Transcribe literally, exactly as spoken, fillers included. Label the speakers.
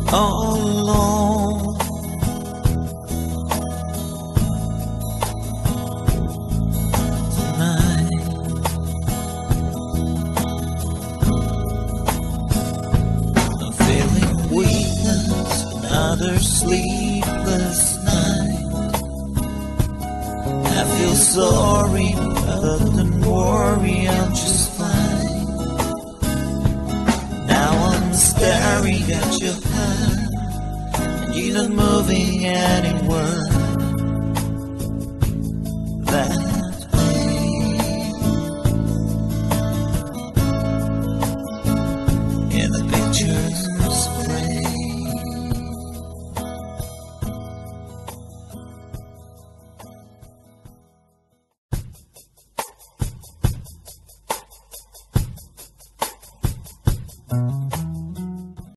Speaker 1: all alone. Tonight, I'm feeling weakness, another sleepless night. I feel sorry, but don't worry, I'm just fine. Now I'm staring at your hand, and you're not moving anywhere. That way, in the pictures